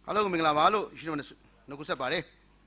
Hello, Mingla Malo, she knows no good sabare.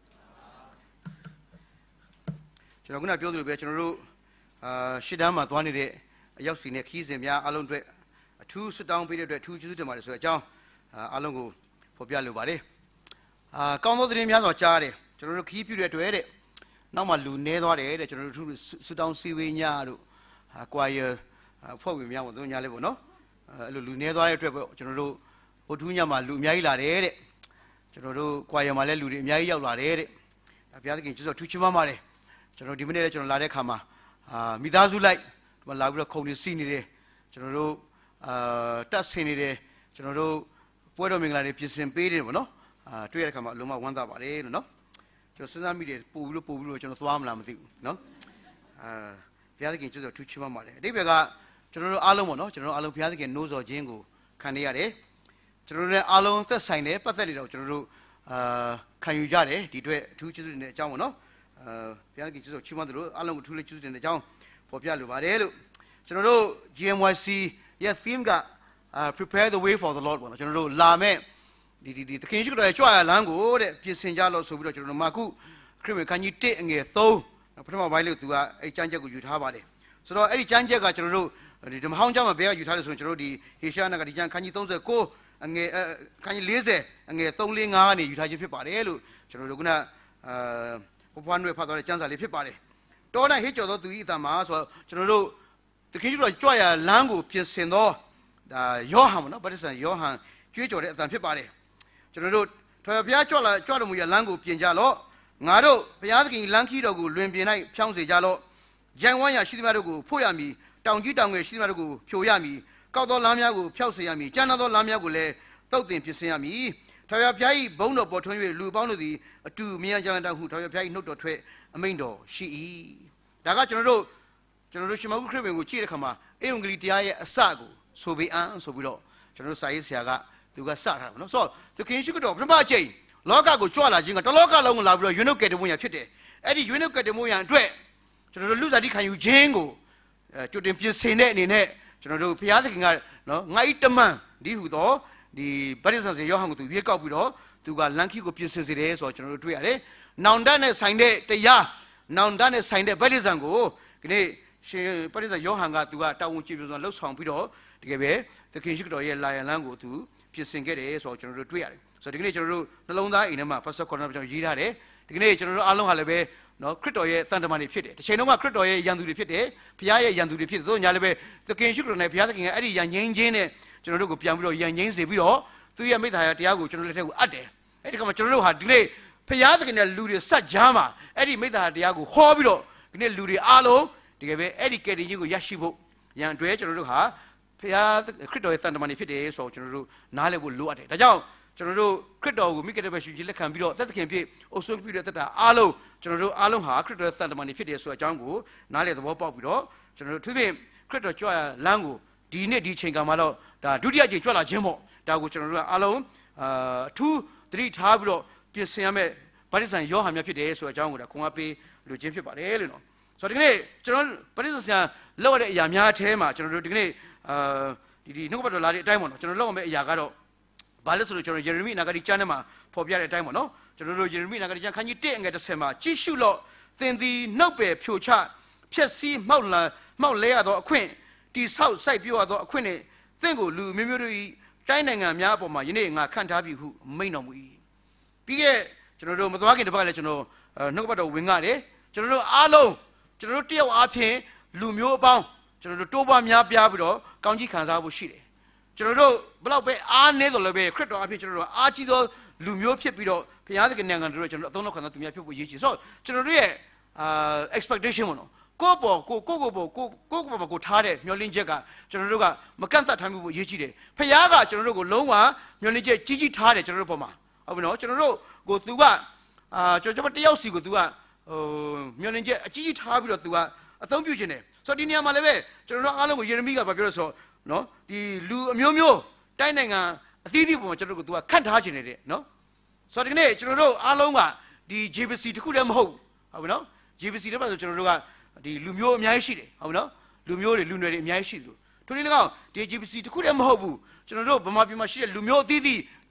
She's not going to build the vegetable. She done at 1 day. A young senior keys and ya alone. A 2 sit down period, 2 to the mother. So, John Alongo for Bialu Bade. Come over the name of Charlie. To keep you there to edit. Now, my Lune or edit, to sit down, see we yaru. Acquire for me, young Dunya level, no? Lune or edit, General Otunya Malumia edit. General Quaya Malelu, Mia edit. A Piakin to Tuchimamare. General Dimination Ladekama. Midazu like Malabra Koni Sini, General Tassini, General Puerto Mingla, Pisan Pedi, no? Tuakama Luma Wanda Bare, no? Just immediate Pulu Pulu, General Swamlam, no? Piakin to Tuchimamare. They got General Alomo, no? General Alon Piakin knows or Jingo, Caniare. General Alon the sign, pathetic, General Canyujare, the 2 children in the Jamano. Piakin to Chimandro, Alon 2 children in the Jam for Pialu Barelu. General GMYC, yes, theme got prepare the way for the Lord. General Lame, the king should try a lango, Pisanjalo, so we don't Maku, Criminal can you take and get though? Put my value to a Chanjago you have it. So, any Chanja got your road, the Hounjama Bear, you tell us when you rode Hishana Gadijan, can you those a co and can you lazy and get thongling on you touch your people, General one way part of the chance I live party. Don't I hit your to eat a mass or General the king should try a lango, Piasendo, Johan, but it's a Johan, Jujo at the party. General Toyapiachola, Chodamuya Lango, Pianjalo, Nado, Piaking Lanki Dogu, Lumbianai, Pianse Jalo, Jangwaya, Shimarugu, Poyami, Downgitangue, Shimarugu, Pyoyami, Kaudo Lamiagu, Piausiami, Janado Lamiagule, Thotin Pisiami, Toyapi, Bono Botonui, Lubondi, a 2 Mianjanda who Toyapi, no to a main door, she. Daga General Shimagu Crimin with Chirikama, Englitia, a sago, so be an, so below. General Saisiaga, to go Sara. So, the king should go, Ramachi, Loga go Chola, Jinga, the local long labro, you know, get the Muya Pity. Eddie, you know, get the Muya and Dre. General Luzadi, can you jingle? To the Piasin in it, General Piating, no, night the man, the Badisans and Johan to wake up with all, to go Lanky go Piasin or General Tuare. Now done signed it, the ya, now done signed it, Badisango, she Badisa Johan got to go town chips on Los Hong Pido, to give the king should lie and lango to Piasin get or General Tuare. So the General Londa in a map, Pastor Corner of Girade, the General Alon Halabe. No, Critoye, Thundermani Pit. The Chenoma Critoye, Yandu Pit, Pia, Yandu Pit, Yalabe, the King Sugar, Piaking, Eddie, Yan Jane, General Piambo, Yan James, the Viro, 2 years later, Tiago, General Ade. Eddie Comachero had delay, Piaking and Ludi Sajama, Eddie made the Tiago, Hobilo, Gnel Ludi Alo, to give educated you Yashibo, Yan Dre, General Ha, Pia, Critoye, Thundermani Pit, so General Nale will look at it. The General Crito will make it a version, that can be also period that Alo. General Alon Ha, Crito Thundermani Pity, so a jungle, Nale the Wop Widow, General to me, Crito Joya Lango, Dine di Chingamalo, da Dudia Jola Jimo, da General Alon, 2, 3 Tablo, Piasiame, Partisan Johan Pity, so a jungle, Kumapi, Lujimpi Parelino. So the General Partisan lowered Yamia Tema, General Digne, the Nobody Ladi Diamond, General Yagaro, Balis, General Jeremy Nagari Chanema, for Biara Diamond. General Jeremy, can you take at the Sema? Chishulo, then the Nope, Pucha, Piasi, Maula, Maulea, the Queen, the South Side View of the Queen, Thango, Lu, Mimuri, Dining and Yapoma, you name, I can't have you who may not we. Pierre, General Mazaki, the Village, nobody wingade, General Alo, General Tio Ape, Lumio Bound, General Toba Miabiado, County Kanzabu Shide. General Blaube, I never love Crypto Ape, General Archido, Lumio Pipido. Piatic and direction, don't look at me people use. So, generally, expectation. Go Tade, Yolin Jega, General Macantha time with Yichide. Payaga, General Loma, Yolin Gigi Tade, General Poma. I will know, General go through what? Jojabati go through Yolin Gigi Tabi to a Thumbugene. So, Dinia Malave, General Alan with Yeremiga Babiroso, no? The Lu Mio, dining a thief, General to a can't hagin no? So the General Alonga, the GBC to them home. I will know. GBC General, the Lumio Miashi, I will know. Lumio, the Lunar Miashi. To know, the GBC to them home. General Bamabi Mashi, Lumio Didi,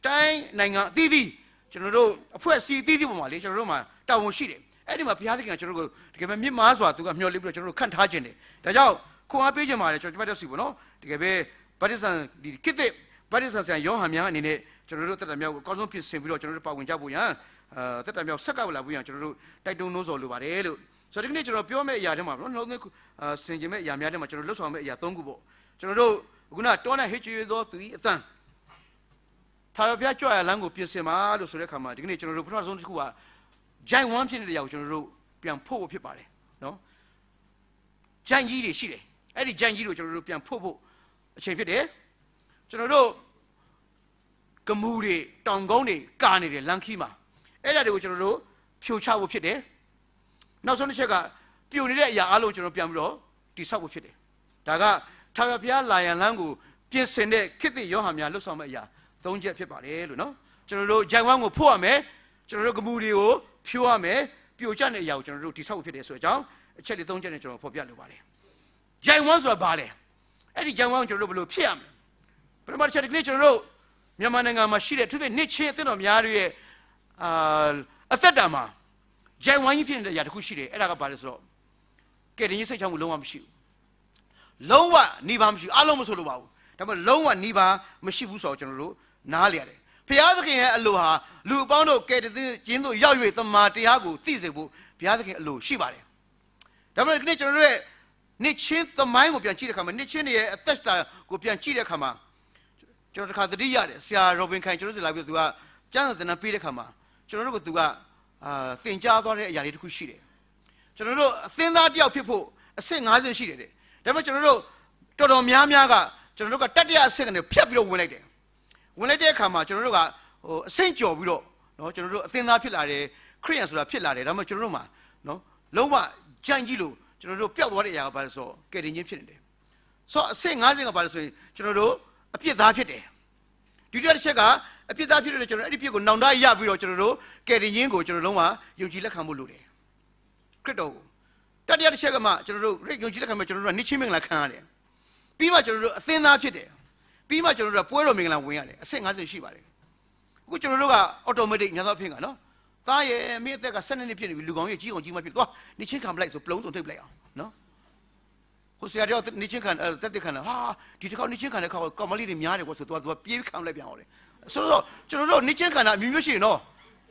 တိုင်းနိုင်ငံအသီးသီးကျွန်တော်တို့အဖွဲ့အစည်းအသီးသီးပေါ်မှာလေကျွန်တော်တို့မှာတာဝန်ရှိတယ်အဲ့ဒီမှာဘုရားသခင်ကကျွန်တော်တို့တကယ်ပဲမြင့်မားစွာသူကမျှော်လင့်ပြီးတော့ကျွန်တော်တို့ခန့်ထားခြင်းတယ်ဒါကြောင့်ခွန်အားပေးခြင်းပါတယ်ကျွန်တော်တို့စီပေါ့နော်တကယ်ပဲဗတ္တိဇံဒီကိတဲ့ဗတ္တိဇံဆရာယောဟန်များအနေနဲ့ကျွန်တော်တို့တက်တာမြောက်ကိုအကောင်းဆုံးပြင်ဆင်ပြီးတော့ကျွန်တော်တို့ပါဝင်ကြဖို့ရန်တက်တာမြောက်ဆက်ကလာဖို့ရန်ကျွန်တော်တို့တိုက်တွန်းနှိုးဆော်လိုပါတယ်လို့ဆိုတော့ဒီနေ့ကျွန်တော်ပြောမယ့်အရာတွေမှာနော်နှလုံးသွင်းဆင်ခြင်မယ့်အရာများတွေမှာကျွန်တော်လှုပ်ဆောင်မယ့်အရာ၃ခုပေါ့ကျွန်တော်တို့ခုနတောနဲ့ဟစ်ချွေသောသူ၏အတန်ထာဝရဘုရားကြွရလမ်းကိုပြင်ဆင်ပါလို့ဆိုတဲ့အခါမှာဒီကနေ့ကျွန်တော်တို့ပထမဆုံးတစ်ခုကဂျိုင်ဝမ်ဖြစ်နေတဲ့ຢာကိုကျွန်တော်တို့ပြန်ဖို့ဖြစ်ပါတယ်နော်ဂျိုင်ကြီးတွေရှိတယ်အဲ့ဒီဂျိုင်ကြီးကိုကျွန်တော်တို့ပြန်ဖို့အချိန်ဖြစ်တယ်ကျွန်တော်တို့ကမူတွေတောင်ကုန်းတွေကာနေတယ်လမ်းခီးမှာအဲ့ဒါတွေကိုကျွန်တော်တို့ဖြိုချဖို့ဖြစ်တယ်နောက်ဆုံးတစ်ချက်ကပြိုနေတဲ့အရာအလုံးကျွန်တော်ပြန်ပြီးတော့တိဆောက်ဖို့ဖြစ်တယ်ဒါကထာဝရဘုရားလာရန်လမ်းကိုပြင်ဆင်တဲ့ခေတ်သစ်ယောဟန်များလှုပ်ဆောင်မဲ့အရာ၃ချက်ဖြစ်ပါတယ်လို့နော်ကျွန်တော်တို့ဂျိုင်ဝမ်ကိုဖို့ရမယ်ကျွန်တော်တို့ကမူတွေကိုဖြိုးရမယ်ပြိုကျတဲ့အရာကိုကျွန်တော်တို့တိဆောက်ဖို့ဖြစ်တယ်ဆိုတော့အချက်လေး၃ချက်နဲ့ကျွန်တော်ဖော်ပြလိုပါတယ်ဂျိုင်ဝမ်ဆိုတာဘာလဲအဲ့ဒီဂျိုင်ဝမ်ကိုကျွန်တော်တို့ဘယ်လိုဖြစ်ရမလဲပထမတစ်ချက်ဒီကနေ့ကျွန်တော်တို့မြန်မာနိုင်ငံမှာရှိတဲ့သူတွေနှစ်ချင်းအသင်းတော်များတွေရဲ့အသက်တာမှာဂျိုင်ဝမ်ကြီးဖြစ်နေတဲ့အရာတစ်ခုရှိတယ်အဲ့ဒါကဘာလဲဆိုတော့ကဲတင်ကြီးစိတ်ချမှုလုံးဝမရှိဘူးလုံးဝနှီးပါမရှိဘူးအလုံးမဆိုလို့ပါဘူးဒါပေမဲ့လုံးဝနှီးပါမရှိဘူးဆိုတော့ကျွန်တော်တို့နားလျရတယ်ဘုရားသခင်ရဲ့အလိုဟာလူအပေါင်းတို့ကဲတင်ခြင်းတို့ရောက်၍တမန်တရားကိုသိစေဖို့ဘုရားသခင်အလိုရှိပါတယ်ဒါပေမဲ့ဒီနေ့ကျွန်တော်တို့ရဲ့နှစ်ချင်းသမိုင်းကိုပြန်ကြည့်တဲ့အခါမှာနှစ်ချင်းတွေရဲ့အသက်တာကိုပြန်ကြည့်တဲ့အခါမှာကျွန်တော်တခါသတိရတယ်ဆရာရောဘင်ခိုင်ကျွန်တော်တို့လာပြီးသူကကျမ်းစာသင်တန်းပေးတဲ့အခါမှာကျွန်တော်တို့ကသူကသင်ကြားသွားတဲ့အရာလေးတစ်ခုရှိတယ်ကျွန်တော်တို့အသင်းသားတယောက်ဖြစ်ဖို့အဆင့်50ရှိတယ်တဲ့ဒါပေမဲ့ကျွန်တော်တို့တော်တော်များများကကျွန်တော်တို့ကတတိယအဆင့်ကနေဖြတ်ပြီးတော့ဝင်လိုက်တယ်ဝင်လိုက်တဲ့အခါမှာကျွန်တော်တို့ကအဆင့်ကျော်ပြီးတော့နော်ကျွန်တော်တို့အသင်းသားဖြစ်လာတယ်ခရစ်ယာန်ဆိုတာဖြစ်လာတယ်ဒါပေမဲ့ကျွန်တော်တို့မှာနော်လုံးဝကြံ့ကြီးလို့ကျွန်တော်တို့ပျောက်သွားတဲ့အရာကဘာလဲဆိုတော့ကယ်တင်ခြင်းဖြစ်နေတယ်ဆိုတော့အဆင့်50ကဘာလဲဆိုရင်ကျွန်တော်တို့အပြစ်သားဖြစ်တယ်ဒုတိယတစ်ချက်ကအပြစ်သားဖြစ်တဲ့ကျွန်တော်အဲ့ဒီပြစ်ကိုနောင်တရပြီးတော့ကျွန်တော်တို့ကယ်တင်ခြင်းကိုကျွန်တော်လုံးဝယုံကြည်လက်ခံဖို့လိုတယ်ခရစ်တော်ကိုတတိယတစ်ချက်ကမှကျွန်တော်တို့ယုံကြည်လက်ခံမှကျွန်တော်တို့ကနှိချင်းမင်္ဂလာခံရတယ်ပြီးမှကျွန်တော်တို့အသင်းသားဖြစ်တယ်ပြီးမှကျွန်တော်တို့ကပွဲတော်မင်္ဂလာဝင်ရတယ်အဆင့်50ရှိပါတယ်အခုကျွန်တော်တို့က automatic ညသောအဖြစ်ကနော်သားရဲ့မင်းအသက်က12နှစ်ဖြစ်နေပြီလူကောင်ရဲ့ကြီးအောင်ကြီးမဖြစ်သွားနှိချင်းခံပလိုက်ဆိုပလုံးစုံထိပ်ပလိုက်အောင်နော်ဟိုဆရာတော်နှိချင်းခံတက်တက်ခံဟာဒီတစ်ခေါက်နှိချင်းခံတဲ့ခေါက်ကောင်မလေးတွေများတယ်ကွာဆိုတော့သူကပြေးခံလိုက်ပြန်အောင်လေဆိုတော့ကျွန်တော်တို့နှိချင်းခံတာအမျိုးမျိုးရှိရင်နော်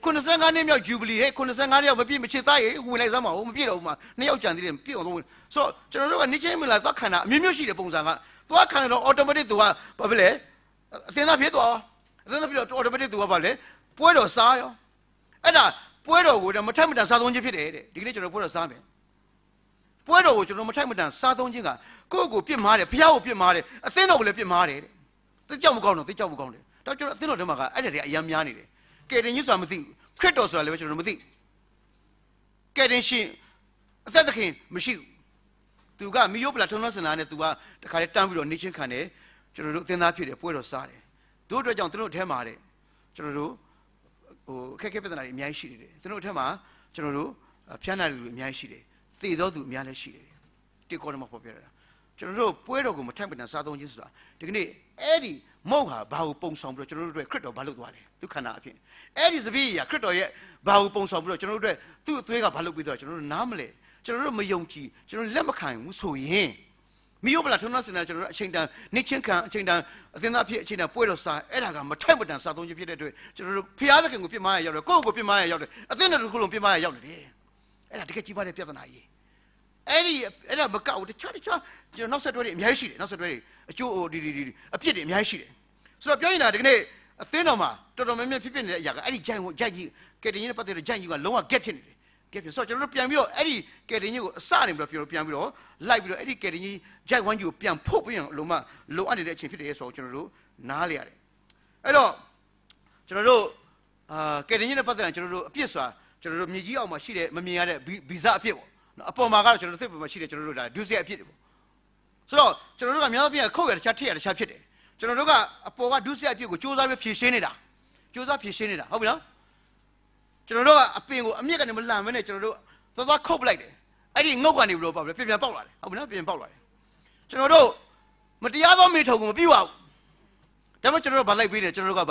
95နှစ်မြောက်ဂျူဘလီဟဲ့95နှစ်ရောက်မပြည့်မချစ်သားရေဝင်လိုက်စမ်းပါဦးမပြည့်တော့ဘူးမှာ2ယောက်ကြံသေးတယ်ပြည့်အောင်တော့ဆိုတော့ကျွန်တော်တို့ကနှိချင်းမလာသွားခံတာအမျိုးမျိုးရှိတယ်ပုံစံကသွားခံတော့ automatic သူကဘာဖြစ်လဲအသင်းသားဖြစ်သွားအသင်းသားဖြစ်တော့ automatic သူကဘာလဲပွဲတော်စားရောအဲ့ဒါပွဲတော်ကိုမထိုက်မတန်စားသုံးခြင်းဖြစ်တယ်တဲ့ဒီကနေ့ကျွန်တော်ပွဲတော်စားမယ်ပွဲတော်ကိုကျွန်တော်မထိုက်မတန်စားသုံးခြင်းကကိုယ့်ကိုပြစ်မှားတယ်ဖျားကိုပြစ်မှားတယ်အသင်းတော်ကိုလည်းပြစ်မှားတယ်တဲ့တိတ်ကြောက်မကောင်းတော့တိတ်ကြောက်မကောင်းတယ်တော့ကျွန်တော်အသင်းတော်ထဲမှာကအဲ့ဒါတွေအများများနေတယ်ကယ်တင်ကြီးဆိုတာမသိဘူးခရစ်တော်ဆိုတာလည်းကျွန်တော်မသိကယ်တင်ရှင်အသက်သခင်မရှိဘူးသူကမိယိုပလာထုံးလုံးစင်လာနဲ့သူကတခါလေးတန်းပြီးတော့နေချင်းခံတယ်ကျွန်တော်တို့အသင်းသားဖြစ်တယ်ပွဲတော်စားတယ်တို့အတွက်ကြောင့်သူတို့အထဲမှာတဲ့ကျွန်တော်တို့ခက်ခဲပြဿနာတွေအများကြီးရှိတယ်သူတို့အထဲမှာကျွန်တော်တို့ဖျားနာတဲ့လူတွေအများကြီးရှိတယ်သေသောသူအများလည်းရှိတယ်တိကောတော်မှာပေါ်ပြရတာကျွန်တော်တို့ပွဲတော်ကိုမထိုက်မတန်စားသုံးခြင်းဆိုတာဒီကနေ့အဲ့ဒီမုတ်ဟာဘာကိုပုံဆောင်ပြီးတော့ကျွန်တော်တို့အတွက်ခရစ်တော်ဘာလုပ်သွားလဲသူခန္ဓာအဖြစ်အဲ့ဒီစပည့်ကြီးကခရစ်တော်ရဲ့ဘာကိုပုံဆောင်ပြီးတော့ကျွန်တော်တို့အတွက်သူ့အသွေးကဘာလုပ်ပြီးတော့ကျွန်တော်တို့နားမလဲကျွန်တော်တို့မယုံကြည်ကျွန်တော်လက်မခံဘူးဆိုရင်မိယိုပလာထုံးနှစင်တာကျွန်တော်တို့အချိန်တန်နေချင်းခံအချိန်တန်အသင်းသားဖြစ်အချိန်တန်ပွဲတော်စားအဲ့ဒါကမထိုက်မတန်စားသုံးခြင်းဖြစ်တဲ့အတွက်ကျွန်တော်တို့ဖျားသခင်ကိုပြစ်မှားရရောက်တယ်ကိုယ့်ကိုပြစ်မှားရရောက်တယ်အသင်းတော်တစ်ခုလုံးပြစ်မှားရရောက်တယ်အဲ့ဒါတကယ်ကြီးပါတဲ့ပြဿနာကြီးအဲ့ဒါမကောက်တခြားကျွန်တော်နောက်ဆက်တွဲတွေအများကြီးရှိတယ်နောက်ဆက်တွဲတွေအကျိုးဒီအပြစ်တွေအများကြီးရှိတယ်ဆိုတော့ပြောရင်ဒီကနေ့အသင်းတော်မှာတော်တော်များများဖြစ်နေတဲ့အရာကအဲ့ဒီဂျိုင်ကြီးကယ်တင်ကြီးနဲ့ပတ်သက်တဲ့ဂျိုင်ကြီးကလုံးဝ gap ဖြစ်နေတယ် gap ဖြစ်ဆိုတော့ကျွန်တော်တို့ပြန်ပြီးတော့အဲ့ဒီကယ်တင်ကြီးကိုအစနေပြီးတော့ပြန်ပြီးတော့လိုက်ပြီးတော့အဲ့ဒီကယ်တင်ကြီးဂျိုင်ဝမ်းကြီးကိုပြန်ဖို့ပြီးအောင်လုံးဝလိုအပ်နေတဲ့အချိန်ဖြစ်တယ်ဆိုတော့ကျွန်တော်တို့နားလေရတယ်အဲ့တော့ကျွန်တော်တို့ကယ်တင်ကြီးနဲ့ပတ်သက်တဲ့ကျွန်တော်တို့အပြစ်ဆိုတာကျွန်တော်တို့မြေကြီးအောက်မှာရှိတဲ့မမြင်ရတဲ့ဗီဇအပြစ်ပေါ့အပေါ်မှာကတော့ကျွန်တော်တို့သိပေါ်မှာရှိတယ်ကျွန်တော်တို့ဒါဒုစရိုက်အဖြစ်တွေပေါ့ဆိုတော့ကျွန်တော်တို့ကများသောအားဖြင့်ခုတ်ရတခြားထည့်ရတခြားဖြစ်တယ်ကျွန်တော်တို့ကအပေါ်ကဒုစရိုက်အဖြစ်ကိုစူးစမ်းပြီးဖြည့်ရှင်းနေတာဟုတ်ပြီနော်ကျွန်တော်တို့ကအပင်ကိုအမြင့်ကနေမလှန်မနဲ့ကျွန်တော်တို့သွားခုတ်ပလိုက်တယ်အဲ့ဒီငုတ်ကနေပြီးတော့ပေါ့ဗျပြန်ပေါက်လာတယ်ဟုတ်ပြီနော်ပြန်ပေါက်လာတယ်ကျွန်တော်တို့မတရားသောမိထုံကိုမပြုတ်အောင်ဒါမှကျွန်တော်တို့ဗာလိုက်ပေးတယ်ကျွန်တော်တို့ကဗာလဲ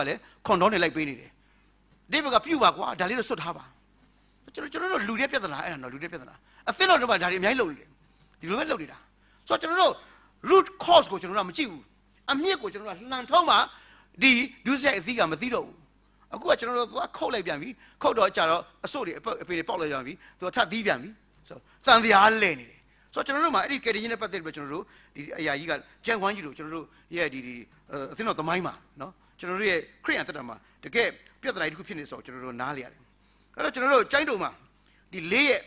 control နဲ့လိုက်ပေးနေတယ်ဒီဘက်ကပြုတ်ပါကွာဒါလေးတော့စွတ်ထားပါကျွန်တော်တို့လူတွေပြဿနာအဲ့ဒါတော့လူတွေပြဿနာအသင်းတော်တို့ကဒါတွေအများကြီးလုပ်နေတယ်ဒီလိုပဲလုပ်နေတာဆိုတော့ကျွန်တော်တို့ root cause ကိုကျွန်တော်တို့မကြည့်ဘူးအမြင့်ကိုကျွန်တော်တို့လှန်ထုံးမှဒီဒုစရိုက်အသီးကမသိတော့ဘူးအခုကကျွန်တော်တို့သွားခုတ်လိုက်ပြန်ပြီခုတ်တော့ကြာတော့အစို့တွေအပေတွေပေါက်လိုက်ပြန်ပြီသူကထပ်သီးပြန်ပြီဆိုတော့တန်တရားလဲနေတယ်ဆိုတော့ကျွန်တော်တို့မှာအဲ့ဒီကယ်တင်ရှင်နဲ့ပတ်သက်ပြီးကျွန်တော်တို့ဒီအရာကြီးကကြံဝမ်းကြီးလို့ကျွန်တော်တို့ရဲ့ဒီအသင်းတော်သမိုင်းမှာနော်ကျွန်တော်တို့ရဲ့ခရစ်ယာန်သက်တာမှာတကယ်ပြဿနာတစ်ခုဖြစ်နေဆိုတော့ကျွန်တော်တို့နားလေရတယ်အဲ့တော့ကျွန်တော်တို့ကျိုင်းတုံမှာဒီ4ရက်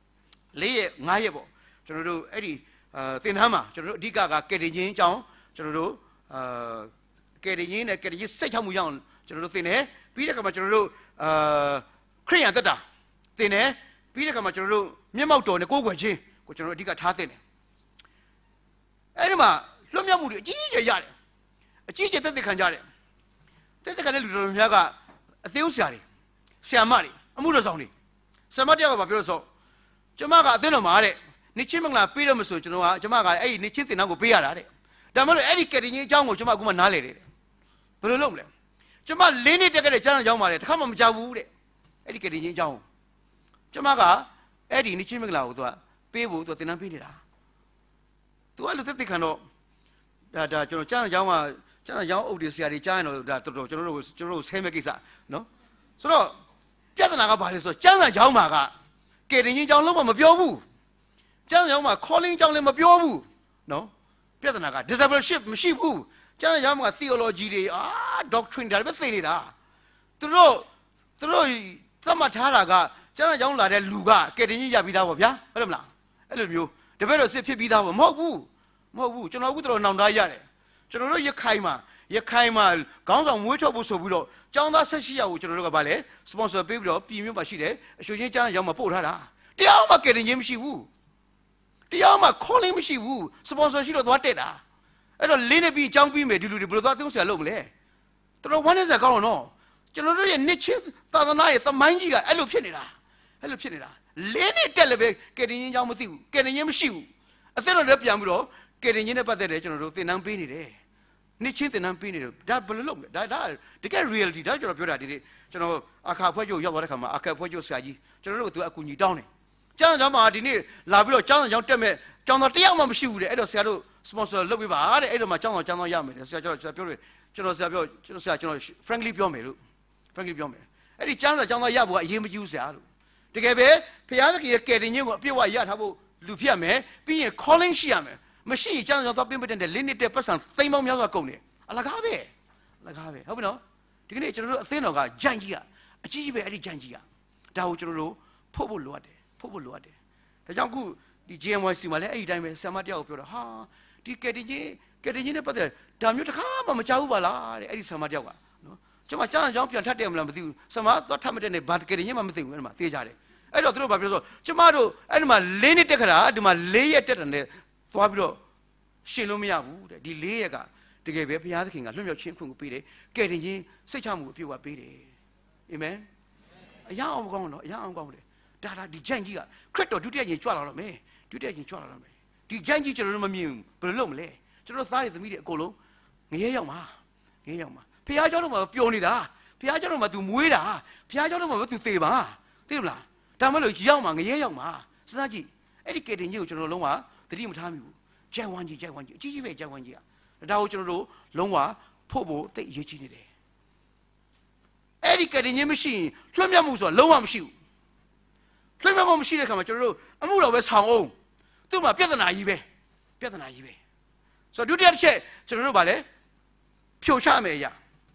5ရက်ပေါ့ကျွန်တော်တို့အဲ့ဒီသင်တန်းမှာကျွန်တော်တို့အဓိကကယ်တင်ရှင်အကြောင်းကျွန်တော်တို့ကယ်တင်ရှင်နဲ့ကယ်တင်ရှင်စိတ်ချမှုရအောင်ကျွန်တော်တို့သင်တယ်ပြီးတဲ့အခါမှာကျွန်တော်တို့ခရစ်ယာန်သက်တာသင်တယ်ပြီးတဲ့အခါမှာကျွန်တော်တို့မျက်မှောက်တော်နဲ့ကိုယ်ွယ်ချင်းကိုကျွန်တော်တို့အဓိကထားသင်တယ်အဲ့ဒီမှာလွတ်မြောက်မှုတွေအကြီးကြီးရတယ်အကြီးကြီးသက်ခံကြတယ်သက်ခံတဲ့လူတော်များကအသေးဥဆရာတွေဆရာမတွေအမှုတော်ဆောင်တွေဆရာမတယောက်ကပြောလို့ဆိုကျမကအသင်းတော်မှာတဲ့နေချင်းမင်္ဂလာပေးတော့မဆိုကျွန်တော်ကကျမကအဲ့ဒီနေချင်းသင်တန်းကိုပေးရတာတဲ့ဒါမှမဟုတ်အဲ့ဒီကယ်တင်ရှင်အကြောင်းကိုကျမအခုမှနားလေတယ်ဘယ်လိုလုပ်မလဲကျမ၄နှစ်တက်ခဲ့တဲ့ကျမ်းစာကြောင်းပါတယ်တခါမှမကြောက်ဘူးတဲ့အဲ့ဒီကယ်တင်ရှင်အကြောင်းကျမကအဲ့ဒီနေချင်းမင်္ဂလာကိုသူကပေးဖို့သူသင်တန်းပေးနေတာသူကလူသက်သေခံတော့ဒါကျွန်တော်ကျမ်းစာကြောင်းမှာကျမ်းစာကြောင်းအုပ်တွေဆရာတွေကြားရင်တော့ဒါတော်တော်ကျွန်တော်တို့ဆဲမဲ့ကိစ္စနော်ဆိုတော့ပြဿနာကဘာလဲဆိုတော့ကျမ်းစာကြောင်းမှာကကယ်တင်ရှင်အကြောင်းလုံးဝမပြောဘူးကျမ်းစာကြောင်းမှာ calling အကြောင်းလည်းမပြောဘူးနော်ပြဿနာက discipleship မရှိဘူးကျမ်းစာကြောင်းမှာ theology တွေdoctrine ဒါပဲသိနေတာသူတို့သတ်မှတ်ထားတာကကျမ်းစာကြောင်းလာတဲ့လူကကယ်တင်ရှင်ရပြီးသားပေါ့ဗျာဟုတ်တယ်မလားအဲ့လိုမျိုးတပည့်တော်စစ်ဖြစ်ပြီးသားပေါ့မဟုတ်ဘူးကျွန်တော်အခုတော်နောင်သားရတယ်ကျွန်တော်တို့ရခိုင်မှာခေါင်းဆောင်မွေးထုတ်ဖို့ဆိုပြီးတော့ကျောင်းသား18ယောက်ကိုကျွန်တော်တို့ကဗာလဲ sponsor ပေးပြီးတော့ပြည်မြို့မှာရှိတယ်အရှိုချင်းကျမ်းရောက်မှာပို့ထားတာတရားမှကယ်တင်ခြင်းမရှိဘူးတရားမှ calling မရှိဘူး sponsor ရှိတော့သွားတက်တာအဲ့တော့လင်းနေပြီးအကြောင်းပြီးမယ်ဒီလူတွေဘယ်လိုသွားသုံးဆရာလုပ်မလဲတော်တော်ဝမ်းနေစရာကောင်းတော့ကျွန်တော်တို့ရဲ့နှစ်ချင်းသာသနာရဲ့သမိုင်းကြီးကအဲ့လိုဖြစ်နေတာလင်းနေတက်လည်းပဲကယ်တင်ခြင်းအကြောင်းမသိဘူးကယ်တင်ခြင်းမရှိဘူးအသက်တော်လည်းပြန်ပြီးတော့ကယ်တင်ခြင်းနဲ့ပတ်သက်တယ်ကျွန်တော်တို့သင်တန်းပေးနေတယ်နှစ်ချင်းသင်တန်းပေးနေတယ်ဒါဘယ်လိုလုပ်လဲဒါတကယ် reality ဒါကျွန်တော်ပြောတာဒီနေ့ကျွန်တော်အခါဖွဲ့ချုပ်ရောက်သွားတဲ့ခါမှာအခါဖွဲ့ချုပ်ဆရာကြီးကျွန်တော်တို့သူအကူအညီတောင်းတယ်ကျမ်းစာကြောင်းမှာဒီနေ့လာပြီးတော့ကျမ်းစာကြောင်းတက်မဲ့ကျောင်းသားတယောက်မှမရှိဘူးတဲ့အဲ့တော့ဆရာတို့ sponsor လုပ်ပေးပါတဲ့အဲ့တော့မှကျောင်းသားရမယ်တဲ့ဆရာကျွန်တော်ပြောတယ်ကျွန်တော် frankly ပြောမယ်လို့ အဲ့ဒီကျမ်းစာကျောင်းသားရဖို့ကအရေးမကြီးဘူးဆရာလို့တကယ်ပဲဖခင်သခင်ရဲ့ကယ်တင်ခြင်းကိုအပြည့်အဝရထားဖို့လူဖြစ်ရမယ်ပြီးရင် calling ရှိရမယ်မရှိရင်ကျမ်းစာကျောင်းသားပြင်ပတဲ့လင်းနေတဲ့ပတ်စံသိမ်းပေါင်းများစွာကုန်တယ်အလကားပဲဟုတ်ပြီနော်ဒီကနေ့ကျွန်တော်တို့အသင်းတော်ကဂျန်ကြီးကအကြီးကြီးပဲအဲ့ဒီဂျန်ကြီးကဒါကိုကျွန်တော်တို့ဖို့လိုအပ်တယ်ဒါကြောင့်ခုဒီ GMYC မှာလည်းအဲ့ဒီတိုင်းပဲဆရာမတယောက်ပြောတာဟာဒီကယ်တင်ခြင်းနဲ့ပတ်သက်ဒါမျိုးတစ်ခါမှမကြောက်ဘူးပါလားတဲ့အဲ့ဒီဆရာမတယောက်ကနော်ကျွန်မကျမ်းစာကြောင်းပြန်ထပ်တယ်မလားမသိဘူးဆရာမသွားထပ်မတက်နဲ့ဘာကယ်တင်ခြင်းမှမသိဘူးအဲ့မှာသိကြတယ်အဲ့တော့သူတို့ဘာပြောဆိုကျွန်မတို့အဲ့ဒီမှာ၄နှစ်တက်ခတာဒီမှာ၄ရက်တက်တယ်နဲ့သွားပြီးတော့ရှင်လို့မရဘူးတဲ့ဒီ၄ရက်ကတကယ်ပဲဘုရားသခင်ကလွတ်မြောက်ခြင်းခွင့်ကိုပေးတယ်ကယ်တင်ခြင်းစိတ်ချမှုအပြည့်အဝပေးတယ်အာမင်အရာအောင်ကောင်းတော့အရာအောင်ကောင်းတယ်ဒါဒီဂျန်ကြီးကခရစ်တော်ဒုတိယရင်ကြွလာတော့မယ်ဒီဂျန်ကြီးကျွန်တော်တို့မမြင်ဘူးဘယ်လိုလုပ်မလဲကျွန်တော်သားတွေသမီးတွေအကုန်လုံးငရဲရောက်မှာဖခင်เจ้าတို့မှာပျော်နေတာဖခင်เจ้าတို့မှာ तू မွေးတာဖခင်เจ้าတို့မှာ तू သေပါသိမလားဒါမှမဟုတ်ရောက်မှာငရဲရောက်မှာစဉ်းစားကြည့်အဲ့ဒီကယ်တင်ကြီးကိုကျွန်တော်လုံးဝသတိမထားမိဘူးကြိုက်ဝမ်းကြီးအကြီးကြီးပဲကြိုက်ဝမ်းကြီးဒါကိုကျွန်တော်တို့လုံးဝဖို့သိအရေးကြီးနေတယ်အဲ့ဒီကယ်တင်ကြီးမရှိရင်လွှတ်မြောက်မှုဆိုတာလုံးဝမရှိဘူးလွှတ်မြောက်မှုမရှိတဲ့ခါမှာကျွန်တော်တို့အမှုတော်ပဲဆောင်အောင်သူ့မှာပြဿနာကြီးပဲဆိုတော့ဒုတိယတစ်ချက်ကျွန်တော်တို့ဗာလဲဖြိုချမယ်အရာ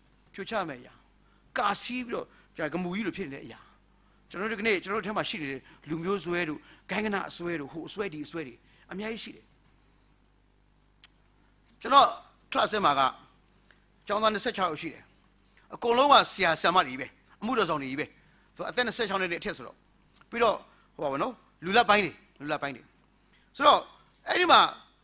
ကာစီးပြီးတော့ဂမူကြီးလိုဖြစ်နေတဲ့အရာကျွန်တော်တို့ဒီနေ့ကျွန်တော်တို့ထဲမှာရှိနေတဲ့လူမျိုးဆွဲတို့ဂိုင်းကနအဆွဲတို့ဟိုအဆွဲဒီအဆွဲတွေအများကြီးရှိတယ်ကျွန်တော် class မှာကကျောင်းသား26ယောက်ရှိတယ်အကုန်လုံးကဆရာဆရာမတွေပဲအမှုတော်ဆောင်တွေကြီးပဲဆိုအသက်26နှစ်အထက်ဆိုတော့ပြီးတော့ဟိုပါဘောနော်လူလက်ပိုင်းတွေဆိုတော့အဲ့ဒီမှာ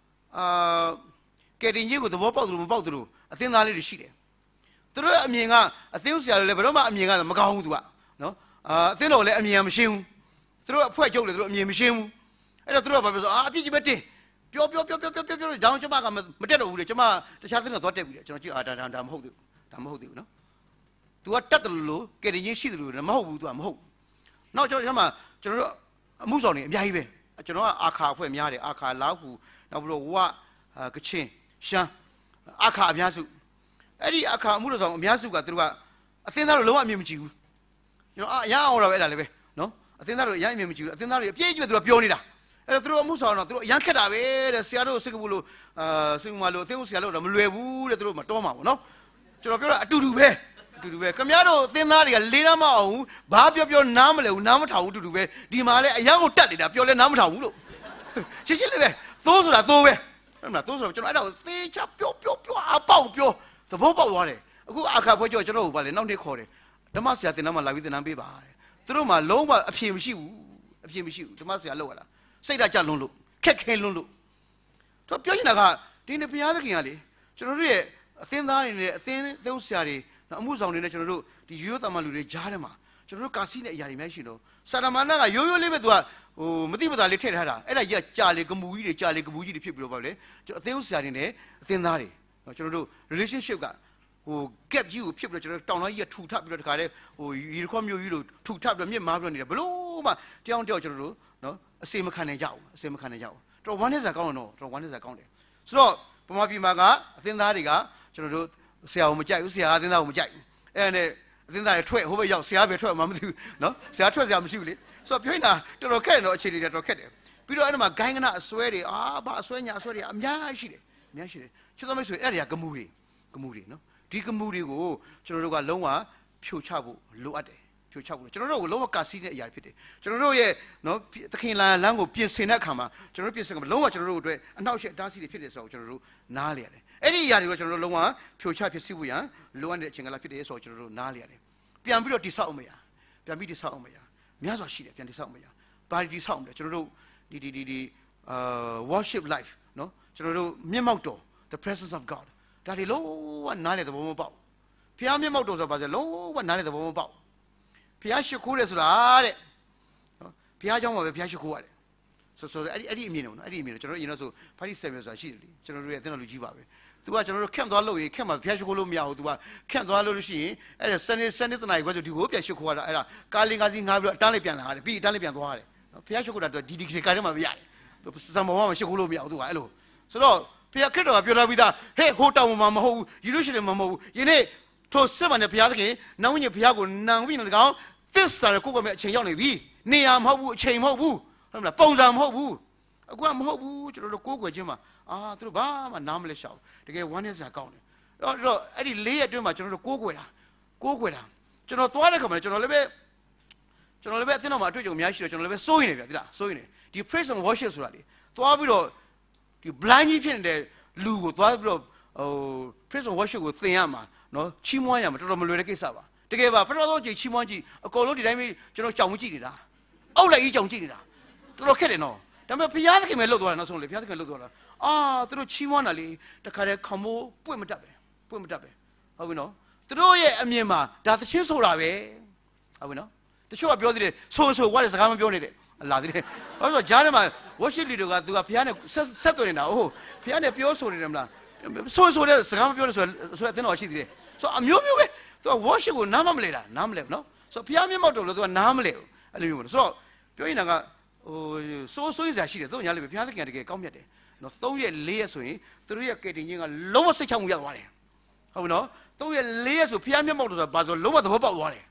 ကယ်တင်ကြီးကိုသဘောပေါက်သလိုမပေါက်သလိုအသင်းသားလေးတွေရှိတယ်သူတို့အမြင်ကအသင်းဆရာတွေလည်းဘယ်တော့မှအမြင်ကမကောင်းဘူးသူကနော်အသင်းတော်လည်းအမြင်မရှင်းဘူးသူတို့အဖွဲ့ချုပ်လည်းသူတို့အမြင်မရှင်းဘူးအဲ့တော့သူတို့ကဘာပြောဆိုအပြစ်ကြီးပဲတင်ပြောဒေါင်းကျမကမတက်တော့ဘူးလေကျမတခြားသင်းတော်သွားတက်ပြီလေကျွန်တော်ကြည့်ဒါမဟုတ်သေးဘူးနော်သူကတတ်တယ်လို့ကယ်တင်ခြင်းရှိတယ်လို့မဟုတ်ဘူးသူကမဟုတ်နောက်ကျွန်တော်တို့အမှုဆောင်နေအများကြီးပဲကျွန်တော်ကအာခါအဖွဲ့များတယ်အာခါလောက်ခုနောက်ပြီးတော့ဝကချင်းရှမ်းအာခါအများစုအဲ့ဒီအာခါအမှုဆောင်အများစုကသူတို့ကအသင်းသားတို့လုံးဝအမြင်မကြည့်ဘူးကျွန်တော်အရန်အောင်တော့ပဲအဲ့ဒါလည်းပဲနော်အသင်းသားတို့အရန်အမြင်မကြည့်ဘူးအသင်းသားတွေအပြည့်အကျပဲသူတို့ပြောနေတာအဲ့တော့သူတို့အမှုဆောင်တော့သူတို့အရန်ခက်တာပဲတဲ့ဆရာတို့စိတ်ကဘူးလို့စိတ်မလို့အသင်းဦးဆရာတို့တော့မလွယ်ဘူးတဲ့သူတို့မတော်မှာပေါ့နော်ကျွန်တော်ပြောတာအတူတူပဲခင်ဗျားတို့အသင်းသားတွေကလေးနားမအောင်ဘာပြောနားမလဲဘူးနားမထောင်ဘူးအတူတူပဲဒီမှာလဲအရန်ကိုတတ်နေတာပြောလဲနားမထောင်ဘူးလို့ရှင်းလေးပဲသိုးဆိုတာသိုးပဲဟုတ်မလားသိုးဆိုတော့ကျွန်တော်အဲ့ဒါကိုသေချာပြောအပေါက်ပြောသဘောပေါက်သွားတယ်အခုအခါဖွဲ့ကြောကျွန်တော်ကိုဗာလေနောက်နေ့ခေါ်တယ်ဓမ္မဆရာတင်တန်းမှာလာပြီးတင်တန်းပေးပါတဲ့သူတို့မှလုံးဝအဖြေမရှိဘူးဓမ္မဆရာလောက်ရတာစိတ်ဓာတ်ကြလွန်းလို့ခက်ခဲလွန်းလို့သူပြောနေတာကဒီနေ့ဘုရားသခင်ကလေကျွန်တော်တို့ရဲ့အသင်းသားတွေနဲ့အသင်းသုံးဆရာတွေအမှုဆောင်တွေနဲ့ကျွန်တော်တို့ဒီရိုးသားမှလူတွေကြားထဲမှာကျွန်တော်တို့ကာစီနဲ့အရာတွေများရှိတော့စာတမန်နာကရိုးလေးပဲသူကမသိမသာလေးထည့်ထားတာအဲ့ဒါကြီးကကြာလေကမူကြီးတွေဖြစ်ပြီးတော့ပါလေကျွန်တော်အသင်းဆရာတွေနဲ့အသင်းသားတွေကျွန်တော်တို့ relationship ကgap ကြီးကိုဖြစ်ပြီးတော့ကျွန်တော်တောင်တော်ကြီးကထူထပ်ပြီးတော့တခါတည်းရီခေါမျိုးကြီးလို့ထူထပ်ပြီးတော့မြင့်မားပြီးတော့နေတယ်ဘလို့မှတယောက်ကျွန်တော်တို့နော်အစေမခံနိုင်ကြဘူးတော်ဝမ်းနေစားကောင်းတော့တော်ဝမ်းနေစားကောင်းတယ်ဆိုတော့ပမာပြည်မှာကအသင်းသားတွေကကျွန်တော်တို့ဆရာကိုမကြိုက်ဘူးဆရာအသင်းသားကိုမကြိုက်ဘူးအဲ့နဲ့အသင်းသားတွေထွက်ဟိုဘက်ရောက်ဆရာပဲထွက်မှမသိဘူးနော်ဆရာထွက်ဆရာမရှိဘူးလေဆိုတော့ပြောနေတာတော်ခက်တယ်နော်အခြေအနေတွေတော်ခက်တယ်ပြီးတော့အဲ့ဒီမှာဂိုင်းကနအစွဲတွေဘာအစွဲညာအစွဲတွေအများကြီးရှိတယ်ချစ်တော်မိတ်ဆွေအဲ့ဒီကဂမှုတွေနော်ဒီကမှုတွေကိုကျွန်တော်တို့ကလုံးဝဖြိုချဖို့လိုအပ်တယ်ကျွန်တော်တို့ကလုံးဝကာစီးတဲ့အရာဖြစ်တယ်ကျွန်တော်တို့ရဲ့နော်သခင်လမ်းကိုပြင်ဆင်တဲ့အခါမှာကျွန်တော်တို့ပြင်ဆင်ကလုံးဝကျွန်တော်တို့အတွက်အနှောက်အယှက်အတားဆီးတွေဖြစ်တယ်ဆိုတော့ကျွန်တော်တို့နားလည်ရတယ်အဲ့ဒီအရာတွေကိုကျွန်တော်တို့လုံးဝဖြိုချဖြစ်စီဖို့ရန်လိုအပ်တဲ့အချိန်ကလာဖြစ်တယ်ဆိုတော့ကျွန်တော်တို့နားလည်ရတယ်ပြန်ပြီးတော့တိဆောက်အောင်မရများစွာရှိတယ်ပြန်တိဆောက်အောင်မရဘာတိဆောက်အောင်လဲကျွန်တော်တို့ဒီ worship life နော်ကျွန်တော်တို့မျက်မှောက်တော် the presence of God ဒါတွေလုံးဝနားလည်သဘောမပေါက်ဖျားမျက်မှောက်တော်ဆိုပါစေလုံးဝနားလည်သဘောမပေါက်ဖျားရှိခိုးတယ်ဆိုတာတဲ့နော်ဖျားเจ้าမှာပဲဖျားရှိခိုးရတယ်ဆိုအဲ့ဒီအမြင်နော်ကျွန်တော်အရင်တော့ဆိုဖာတိ7ဆိုတာရှိတယ်လေကျွန်တော်တို့ရဲ့အသင်းတော်လူကြီးပါပဲသူကကျွန်တော်တို့ခန့်သွားလို့ရင်ခန့်မှာဖျားရှိခိုးလို့မရဘူးသူကခန့်သွားလို့ရှိရင်အဲ့ဒါစနေတနားကြီးကဆိုဒီကိုပြန်ရှိခိုးရတာအဲ့ဒါကားလေးကားစီးငါးပြီးတော့အတန်းလေးပြန်လာတယ်ပြီးအတန်းလေးပြန်သွားတယ်နော်ဖျားရှိခိုးတာဒီကားထဲမှာမရတယ်စံပေါ်မှာရှိခိုးလို့မရဘူးသူကအဲ့လိုဆိုတော့ဖျားခရစ်တော်ကပြောလာပြီးသားဟဲ့ဟိုတောင်မှာမဟုတ်ဘူးယေရုရှလင်မှာမဟုတ်ဘူးယနေ့ထိုစစ်မှန်တဲ့ဘုရားသခင်နောင်ဝင်ဘုရားကိုနံပြီးတော့ကောင်သစ္စာကိုကိုယ်ကအချိန်ရောက်နေပြီနေရာမဟုတ်ဘူးအချိန်မဟုတ်ဘူးဟုတ်မလားပုံစံမဟုတ်ဘူးအခုကမဟုတ်ဘူးကျွန်တော်တို့ကိုယ်ွယ်ချင်းမှာသူတို့ဘာမှနားမလဲရှောက်တကယ်ဝမ်းနေစရာကောင်းတယ်အဲ့တော့အဲ့ဒီ၄ရက်အတွင်းမှာကျွန်တော်တို့ကိုယ်ွယ်တာကျွန်တော်သွားတဲ့ခါမှာကျွန်တော်လည်းပဲအသင်းတော်မှာအတွေ့အကြုံအများရှိတော့ကျွန်တော်လည်းပဲစိုးရင်တယ်ဗျာသိလားစိုးရင်တယ်ဒီ praise and worship ဆိုတာလေသွားပြီးတော့ဒီ blind ကြီးဖြစ်နေတဲ့လူကိုသွားပြီးတော့ praise and worship ကိုသင်ရမှာနော်ချီးမွမ်းရမှာတော်တော်မလွယ်တဲ့ကိစ္စပါတကယ်ပါပထမဆုံးချိန်ချီးမွမ်းကြည့်အကုန်လုံးဒီတိုင်းပဲကျွန်တော်ကြောင်ကြည့်နေတာအောက်လိုက်ကြီးကြောင်ကြည့်နေတာတော်တော်ခက်တယ်နော်ဒါပေမဲ့ဘုရားသခင်ပဲလှုပ်သွားတယ်နောက်ဆုံးလေဘုရားသခင်လှုပ်သွားတာသူတို့ချီးမွမ်းတာလေတခါတည်းခမိုးပွင့်မတတ်ပဲဟုတ်ပြီနော်သူတို့ရဲ့အမြင်မှာဒါသချင်းဆိုတာပဲဟုတ်ပြီနော်တချို့ကပြောသေးတယ်ဆိုဝါတဲ့စကားမပြောနေတယ်လာသေးတယ်ဘာလို့ဆိုဂျားထဲမှာ worship leader ကသူကဘုရားနဲ့ဆက်သွယ်နေတာဟုတ်ဘုရားနဲ့ပြောဆိုနေတယ်မလားဆိုတဲ့စကားမပြောလို့ဆိုအသင်းတော်ရှိသေးတယ်ဆိုအမျိုးပဲသူက worship ကိုနားမလဲနော်ဆိုဘုရားမျက်မှောက်တော်လို့သူကနားမလဲအဲ့လိုမျိုးဆိုတော့ပြောရင်ကစိုးစရာရှိတယ်သူညာလေးပဲဘုရားသခင်တကယ်ကောင်းမြတ်တယ်နော်3ရက်4ရက်ဆိုရင်သူတို့ရဲ့ကယ်တင်ခြင်းကလုံးဝစိတ်ချမှုရသွားတယ်ဟုတ်ပြီနော်3ရက်4ရက်ဆိုဘုရားမျက်မှောက်တော်ဆိုတာဘာဆိုလုံးဝသဘောပေါက်သွားတယ်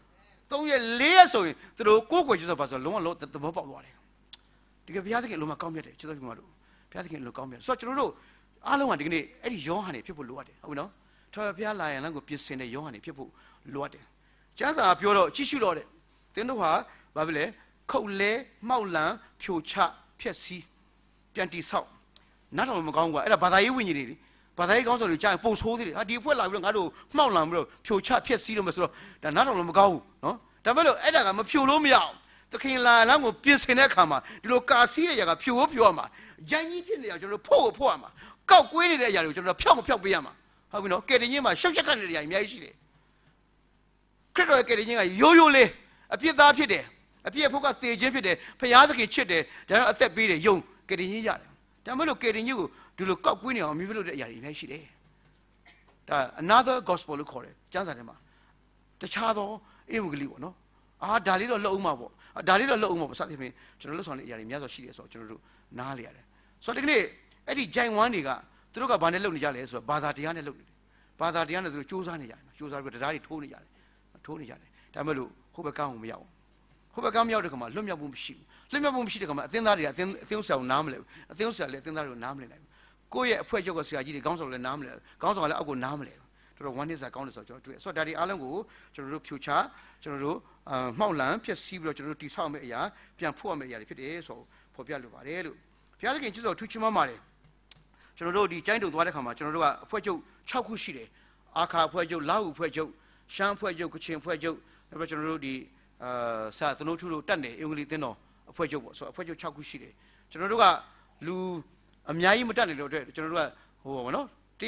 3ရက်4ရက်ဆိုရင်သူတို့ကိုယ်ွယ်ကျဆိုဘာဆိုလုံးဝသဘောပေါက်သွားတယ်တကယ်ဘုရားသခင်လုံးဝကောင်းမြတ်တယ်ချစ်တော်ဘုရားတို့ဘုရားသခင်လုံးကောင်းမြတ်ဆိုတော့ကျွန်တော်တို့အားလုံးကဒီကနေ့အဲ့ဒီယောဟန်နေဖြစ်ဖို့လိုအပ်တယ်ဟုတ်ပြီနော်ထာဝရဘုရားလာရန်လမ်းကိုပြင်ဆင်တဲ့ယောဟန်နေဖြစ်ဖို့လိုအပ်တယ်ကျမ်းစာပြောတော့ကြည့်ရှုတော့တဲ့သင်တို့ဟာဘာဖြစ်လဲခုတ်လဲမှောက်လံဖြိုချဖျက်ဆီးပြန်တိဆောက်နားထောင်မကောင်းကွာအဲ့ဒါဘာသာရေးဝိညာဉ်တွေဘာသာရေးကောင်းဆိုလို့ကြားရင်ပို့ဆိုးသေးတယ်ဒီအဖွဲ့လာပြီးတော့ငါတို့မှောက်လံပြီးတော့ဖြိုချဖျက်ဆီးလို့မဆိုတော့ဒါနားထောင်လို့မကောင်းဘူးနော်ဒါပေမဲ့လို့အဲ့ဒါကမဖြိုလို့မရအောင်သခင်လာလမ်းကိုပြင်ဆင်တဲ့အခါမှာဒီလိုကာစီးတဲ့ຢာကဖြိုရမှာရိုင်းကြီးဖြစ်နေအောင်ကျွန်တော်တို့ဖို့ရမှာကောက်ကွေးနေတဲ့ຢာတွေကိုကျွန်တော်တို့ဖြောက်ပေးရမှာဟုတ်ပြီနော်ကယ်တင်ခြင်းမှာရှောက်ရက်ကနေတဲ့အရာအများကြီးရှိတယ်ခရစ်တော်ရဲ့ကယ်တင်ခြင်းကရိုးလေးအပြစ်သားဖြစ်တယ်အပြစ်ဖို့ကသေခြင်းဖြစ်တယ်ဖျားသခင်ချစ်တယ်ဒါတော့အသက်ပေးတယ်ယုံကယ်တင်ခြင်းရတယ်ဒါမှမဟုတ်ကယ်တင်ခြင်းကိုဒီလိုကောက်ကွေးနေအောင်မြည်လို့တဲ့အရာတွေအများကြီးရှိတယ်ဒါ another gospel လို့ခေါ်တယ်ကျမ်းစာထဲမှာတခြားသောအေမကလေးပေါ့နော်ဒါလေးတော့လှုပ်အောင်မှာပေါ့ဒါလေးတော့လှုပ်အောင်မှာပေါ့စသဖြင့်ကျွန်တော်လှုပ်ဆောင်တဲ့အရာတွေများစွာရှိတယ်ဆိုတော့ကျွန်တော်တို့နားလေရတယ်ဆိုတော့ဒီကနေ့အဲ့ဒီဂျိုင်ဝမ်တွေကသူတို့ကဘာနဲ့လှုပ်နေကြလဲဆိုတော့ဘာသာတရားနဲ့လှုပ်နေတယ်ဘာသာတရားနဲ့သူတို့စူးစမ်းနေကြတယ်စူးစမ်းပြီးတရားတွေထိုးနေကြတယ်ဒါမဲ့လို့ဟိုဘက်ကအောင်မရောက်ဟိုဘက်ကမရောက်တဲ့ခါမှာလွတ်မြောက်မှုမရှိဘူးလွတ်မြောက်မှုမရှိတဲ့ခါမှာအသင်းသားတွေကအသင်းဆရာကိုနားမလဲဘူးအသင်းဆရာလည်းအသင်းသားတွေကိုနားမလဲနိုင်ဘူးကိုယ့်ရဲ့အဖွဲ့ချုပ်ကဆရာကြီးတွေခေါင်းဆောင်လည်းနားမလဲခေါင်းဆောင်လည်းအောက်ကိုနားမလဲတော်တော်ဝမ်းနည်းစရာကောင်းတယ်ဆိုတော့ကျွန်တော်တွေ့ဆိုတော့ဒါဒီအားလုံးကိုကျွန်တော်တို့ဖြူချကျွန်တော်တို့မှောက်လန်းဖြစ်စီးပြီးတော့ကျွန်တော်တို့တိဆောက်မယ့်အရာပြန်ဖို့ရမယ့်အရာတွေဖြစ်တယ်ဆိုဖော်ပြလိုပါတယ်လို့ဘုရားသခင်ကျေးဇူးတော်ထူးချီးမွမ်းပါတယ်ကျွန်တော်တို့ဒီကျိုင်းတုံသွားတဲ့ခါမှာကျွန်တော်တို့ကအဖွဲ့ချုပ်6ခုရှိတယ်အာခါအဖွဲ့ချုပ်လာဟုအဖွဲ့ချုပ်ရှမ်းအဖွဲ့ချုပ်ကချင်အဖွဲ့ချုပ်နောက်ပြီးကျွန်တော်တို့ဒီစာသနိုးထူတို့တက်နေအင်္ဂလိပ်သင်းတော်အဖွဲ့ချုပ်ပေါ့ဆိုတော့အဖွဲ့ချုပ်6ခုရှိတယ်ကျွန်တော်တို့ကလူအများကြီးမတက်နေလို့အတွက်ကျွန်တော်တို့ကဟိုပါနော်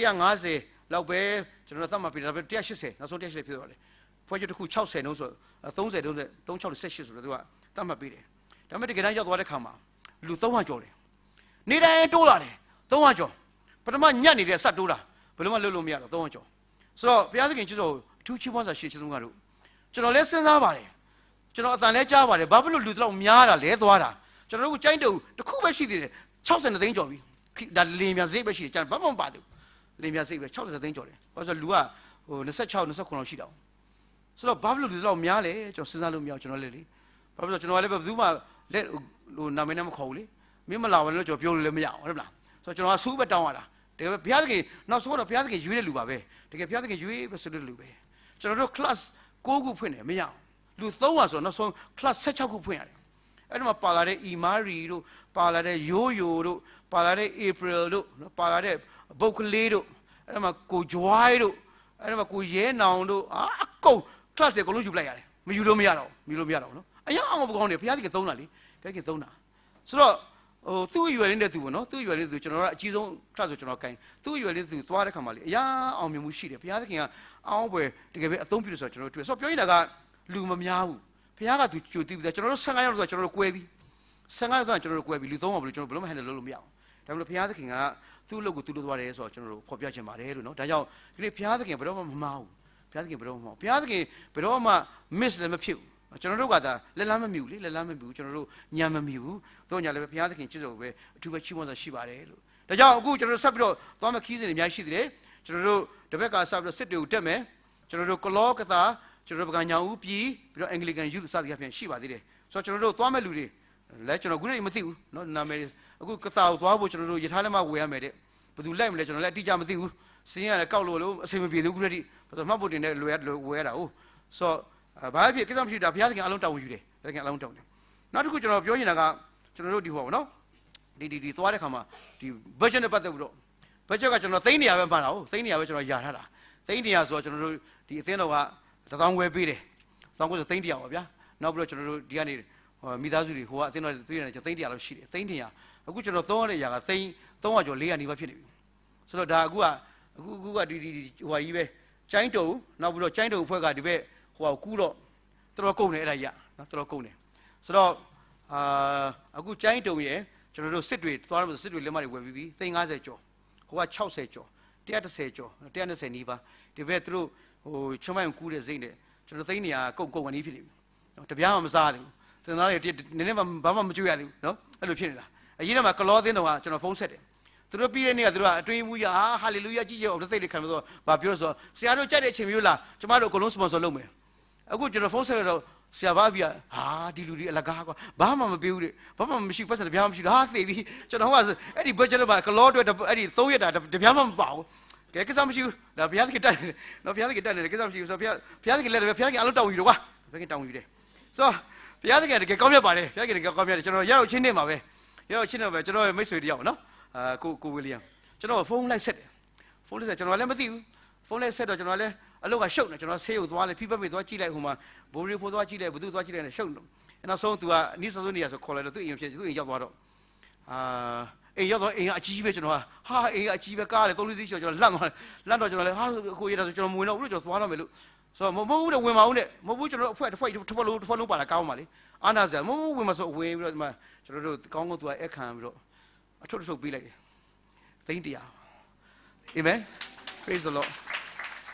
150လောက်ပဲကျွန်တော်တို့သတ်မှတ်ပြီးဒါပေမဲ့180နောက်ဆုံး180ဖြစ်သွားတယ်ဖွဲ့ချုပ်တစ်ခု60နှုန်းဆို30နှုန်းနဲ့3618ဆိုတော့သူကသတ်မှတ်ပြီးတယ်ဒါပေမဲ့တကယ်တမ်းရောက်သွားတဲ့ခါမှာလူ300ကျော်တယ်နေတိုင်းတိုးလာတယ်300ကျော်ပထမညက်နေတဲ့ဆက်တိုးတာဘယ်လိုမှလုပ်လို့မရတော့300ကျော်ဆိုတော့ဘုရားသခင်ကျေးဇူးတော်အထူးချီးမွမ်းစွာရှေ့ကျေးဇူးကတို့ကျွန်တော်လည်းစဉ်းစားပါတယ်ကျွန်တော်အတန်လဲကြားပါတယ်ဘာဖြစ်လို့လူတလောက်များတာလဲသွားတာကျွန်တော်တို့ကြိုင်းတုံတစ်ခုပဲရှိသေးတယ်60သိန်းကျော်ပြီဒါလင်းမြန်စိတ်ပဲရှိတယ်ကျွန်တော်ဘာမှမပါဘူးလင်းမြန်စိတ်ပဲ60သိန်းကျော်တယ်ဘာလို့ဆိုလူကဟို26 29လောက်ရှိတော့ဆိုတော့ဘာဖြစ်လို့လူတလောက်များလဲကျွန်တော်စဉ်းစားလို့မရကျွန်တော်လည်းလေဘာဖြစ်လို့ကျွန်တော်လည်းဘယ်သူမှလက်ဟိုနာမည်နဲ့မခေါ်ဘူးလေမင်းမလာဘူးလို့ကျွန်တော်ပြောလို့လည်းမရဘူးဟုတ်လားဆိုတော့ကျွန်တော်ကဆူးပဲတောင်းရတာတကယ်ဘုရားသခင်နောက်ဆုံးတော့ဘုရားသခင်ရွေးတဲ့လူပါပဲတကယ်ဘုရားသခင်ရွေးပဲဆိုတဲ့လူပဲကျွန်တော်တို့ class 6ခုဖွင့်တယ်မရအောင်လူ300ဆိုတော့နောက်ဆုံး class 16ခုဖွင့်ရတယ်အဲ့ဒီမှာပါလာတဲ့ Imari တို့ပါလာတဲ့ Yoyo တို့ပါလာတဲ့ April တို့ပါလာတဲ့ဘုတ်ကလေးတို့အဲ့ဒီမှာကို Joy တို့အဲ့ဒီမှာကိုရဲနောင်တို့အကုန် class တွေအကုန်လုံးယူလိုက်ရတယ်မယူလို့မရတော့နော်အရင်အောင်မကောင်းတယ်ဘုရားသခင်သုံးတာလေဘုရားသခင်သုံးတာဆိုတော့ဟိုသူ့ရွယ်လေးတဲ့သူပေါ့နော်သူ့ရွယ်လေးသူကျွန်တော်ကအကြီးဆုံး class ဆိုကျွန်တော်ကိုင်းသူ့ရွယ်လေးသူသွားတဲ့ခါမှာလေအရာအောင်မြင်မှုရှိတယ်ဘုရားသခင်ကအောင်းပွဲတကယ်ပဲအသုံးပြုလို့ဆိုတော့ကျွန်တော်တွေ့ဆိုတော့ပြောနေတာကလူမများဘူးဘုရားကသူကြိုတည်ပြီးကျွန်တော်တို့15ရောက်တော့ကျွန်တော်တို့ကွဲပြီး15ရောက်တော့ကျွန်တော်တို့ကွဲပြီးလူ300ဘယ်လိုကျွန်တော်ဘယ်လိုမှဟန်တယ်လုပ်လို့မရအောင်ဒါပေမဲ့ဘုရားသခင်ကသူ့လုပ်ကိုသူ့လုပ်သွားတယ်ဆိုတော့ကျွန်တော်တို့ဖော်ပြချင်ပါတယ်လို့နော်ဒါကြောင့်ဒီနေ့ဘုရားသခင်ဘယ်တော့မှမမှားဘူးဘုရားသခင်ဘယ်တော့မှမမှားဘုရားသခင်ဘယ်တော့မှ miss လည်းမဖြစ်ဘူးကျွန်တော်တို့ကဒါလက်လန်းမမြူလေလက်လန်းမမြူကျွန်တော်တို့ညံမမြူဘူးတော့ညာလည်းပဲဘုရားသခင်ချစ်တော်ပဲအထူးပဲချီးမွမ်းစွာရှိပါတယ်လို့ဒါကြောင့်အခုကျွန်တော်တို့ဆက်ပြီးတော့သွားမယ့်ခီးစဉ်တွေအများကြီးရှိသေးတယ်ကျွန်တော်တို့တစ်ဘက်ကဆက်ပြီးတော့စစ်တွေကိုတက်မယ်ကျွန်တော်တို့ကလောကသာကျွန်တော်တို့ပကညာဦးပြည်ပြီးတော့အင်္ဂလိကန်ယူစသည်အပြင်ရှိပါသေးတယ်ဆိုတော့ကျွန်တော်တို့သွားမဲ့လူတွေလဲကျွန်တော်ခုနေမသိဘူးเนาะနာမည်အခုကသာကိုသွားဖို့ကျွန်တော်တို့ယထာလက်မဝယ်ရမယ်တဲ့ဘယ်သူလိုက်မလဲကျွန်တော်လည်းအတိအကျမသိဘူးစင်းရတယ်ကောက်လို့လို့အဆင်မပြေသေးဘူးခုတည်းဘာလို့မှတ်ဖို့တင်တဲ့လွယ်ဝယ်ရတာဟုတ်ဆိုတော့ဘာဖြစ်ကိစ္စမရှိတာဘုရားသခင်အလုံးတောင်းယူတယ်ဘုရားသခင်အလုံးတောင်းတယ်နောက်တစ်ခုကျွန်တော်ပြောနေတာကကျွန်တော်တို့ဒီဟောပါเนาะဒီသွားတဲ့ခါမှာဒီ budget နဲ့ပတ်သက်ပြီးတော့ budget ကကျွန်တော်သိန်းနေရပဲမှန်တာဟုတ်သိန်းနေရပဲကျွန်တော်ယာထားတာသိန်းနေရဆိုတော့ကျွန်တော်တို့ဒီအသင်းတော်က1000ဝယ်ပေးတယ်1000ကိုဆိုသိန်း100ပါဗျာနောက်ပြီးတော့ကျွန်တော်တို့ဒီကနေမိသားစုတွေဟိုကအသင်းတော်ပေးတယ်ကျွန်တော်သိန်း100လောက်ရှိတယ်သိန်း100အခုကျွန်တော်သုံးရတဲ့ຢာကသိန်း300ကျော်400နီးပါးဖြစ်နေပြီဆိုတော့ဒါအခုကဒီဟိုဟာကြီးပဲကျိုင်းတုံနောက်ပြီးတော့ကျိုင်းတုံအဖွဲ့ကဒီဘက်ဟိုဟာကူးတော့တော်တော်ကုန်တယ်အဲ့ဒါကြီးနော်တော်တော်ကုန်တယ်ဆိုတော့အခုကျိုင်းတုံရဲ့ကျွန်တော်တို့စစ်တွေသွားရမယ်စစ်တွေလက်မတွေဝယ်ပြီးပြီသိန်း50ကျော်ဟိုက60ကျော်130ကျော်120နီးပါးဒီဘက်သူတို့ဟိုချမိုင်းကူးတဲ့စိတ်နဲ့ကျွန်တော်သိန်းနေရကုန်ကနေဖြစ်နေပြီနော်တပြားမှမစားသေးဘူးသင်သားတွေနည်းနည်းဘာမှမကြွရသေးဘူးနော်အဲ့လိုဖြစ်နေတာအရင်ကမှကလောသင်းတော်ကကျွန်တော်ဖုန်းဆက်တယ်သူတို့ပြီးတဲ့နေ့ကသူတို့ကအတွင်းမှုရဟာလေလုယာကြီးအောင်သိတဲ့ခံလို့ဆိုဘာပြောလို့ဆိုဆရာတို့ကြက်တဲ့အချိန်မျိုးလားကျမတို့အကုန်လုံးစပွန်ဆာလုပ်မယ်အခုကျွန်တော်ဖုန်းဆက်တော့ဆရာဘာပြဒီလူတွေအလကားကွာဘာမှမပေးဘူးတဲ့ဘာမှမရှိပတ်စံတပြားမရှိဟာသိပြီကျွန်တော်ဟိုကအဲ့ဒီဘတ်ဂျက်မှာကလောအတွက်အဲ့ဒီ3ရက်တာတပြားမှမပါဘူးကဲကိစ္စမရှိဘူးဒါဘုရားသခင်တက်တယ်နော်ဘုရားသခင်တက်တယ်ကိစ္စမရှိဘူးဆိုတော့ဘုရားသခင်လက်တယ်ဘုရားသခင်အလုံးတောင်းယူတော့ကွာဘုရားသခင်တောင်းယူတယ်ဆိုတော့ဘုရားသခင်တကယ်ကောင်းမြတ်ပါတယ်ဘုရားသခင်တကယ်ကောင်းမြတ်တယ်ကျွန်တော်ရောက်ချင်းနေမှာပဲရောက်ချင်းနေမှာပဲကျွန်တော်မိတ်ဆွေတယောက်နော်ကိုဝီလီယမ်ကျွန်တော်ဖုန်းလိုက်ဆက်တယ်ဖုန်းလိုက်ဆက်ကျွန်တော်လည်းမသိဘူးဖုန်းလိုက်ဆက်တော့ကျွန်တော်လည်းအလုပ်ကရှုပ်နေကျွန်တော်ဆေးရုံသွားလဲဖိပတ်မိသွားကြည့်လိုက်ဟိုမှာဘိုးရီဖိုးသွားကြည့်လိုက်ဘသူသွားကြည့်လိုက်နဲ့ရှုပ်နေအဲ့နောက်ဆုံးသူကအနီးဆုံးနေရဆိုခေါ်လိုက်တော့သူအိမ်ဖြစ်သူအိမ်ရောက်သွားတော့အိမ်ရောက်တော့အိမ်ကအကြီးပဲကျွန်တော်ဟာအိမ်ကအကြီးပဲကားလေ3-4စီးကျော်ကျွန်တော်လန့်တော့ကျွန်တော်လည်းဟာကိုရတာဆိုကျွန်တော်မဝင်တော့ဘူးလို့ကျွန်တော်သွားတော့မယ်လို့ဆိုတော့မဟုတ်ဘူးတဲ့ဝင်မအောင်တဲ့မဟုတ်ဘူးကျွန်တော်အဖွဲ့တစ်ဖွဲ့လုံးပါလာကောင်းပါလေအာနာဇာမဟုတ်ဝင်မဆိုဝင်ပြီးတော့ဒီမှာကျွန်တော်တို့ကောင်းကောင်းသူကအခမ်းပြီးတော့အထုပ်ထုပ်ပေးလိုက်တယ်သိန်း100 Amen praise the Lord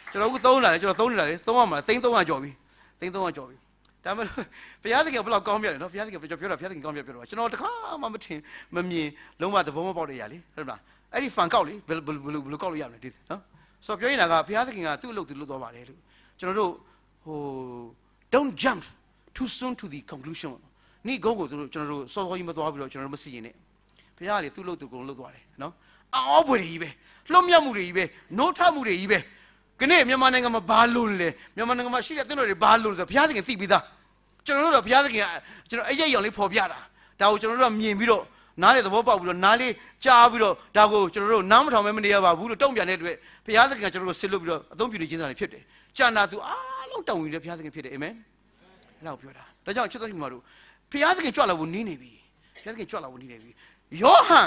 ကျွန်တော်ကသုံးလာတယ်ကျွန်တော်သုံးနေတာလေသုံးရမှာသိန်း300ကျော်ပြီသိန်း300ကျော်ပြီဒါမှမဟုတ်ဘုရားသခင်ဘယ်လောက်ကောင်းမြတ်လဲနော်ဘုရားသခင်ပြောတာဘုရားသခင်ကောင်းမြတ်ပြောတော့ကျွန်တော်တခါမှမထင်မမြင်လုံးဝသဘောမပေါက်တဲ့အရာလေဟုတ်လားအဲ့ဒီဖန်ကောက်လေဘယ်လိုကောက်လို့ရမလဲဒီနော်ဆိုတော့ပြောရင်ကဘုရားသခင်ကသူ့အလုပ်သူလုပ်သွားပါတယ်လို့ကျွန်တော်တို့ဟို don't jump too soon to the conclusion နိဂုံးကိုကျွန်တော်တို့စောစောကြီးမသွားပြီးတော့ကျွန်တော်တို့မစီရင်နဲ့ဘုရားလေသူ့လုပ်သူကုန်လုပ်သွားတယ်နော်အော်ဘွယ်ကြီးပဲလွတ်မြောက်မှုတွေကြီးပဲနိုးထမှုတွေကြီးပဲခနေ့မြန်မာနိုင်ငံမှာဘာလို့လဲမြန်မာနိုင်ငံမှာရှိတဲ့သင်တော်တွေဘာလို့လဲဆိုဘုရားသခင်သိပြီးသားကျွန်တော်တို့တော့ဘုရားသခင်ကကျွန်တော်အရေးရောင်လေးပေါ်ပြတာဒါကိုကျွန်တော်တို့ကမြင်ပြီးတော့နားလေသဘောပေါက်ပြီးတော့နားလေးကြားပြီးတော့ဒါကိုကျွန်တော်တို့နားမထောင်မဲမနေရပါဘူးလို့တုံ့ပြန်တဲ့အတွက်ဘုရားသခင်ကကျွန်တော်တို့ဆစ်လွတ်ပြီးတော့အသုံးပြုနေခြင်းသားတွေဖြစ်တယ်။ကြာနာသူအားလုံးတောင်းဝင်တဲ့ဘုရားသခင်ဖြစ်တယ်အာမင်။အဲ့ဒါကိုပြောတာ။ဒါကြောင့်ချစ်တော်ရှင်မတို့ဘုရားသခင်ကြွလာဖို့နီးနေပြီ။ဘုရားသခင်ကြွလာဖို့နီးနေပြီ။ယောဟန်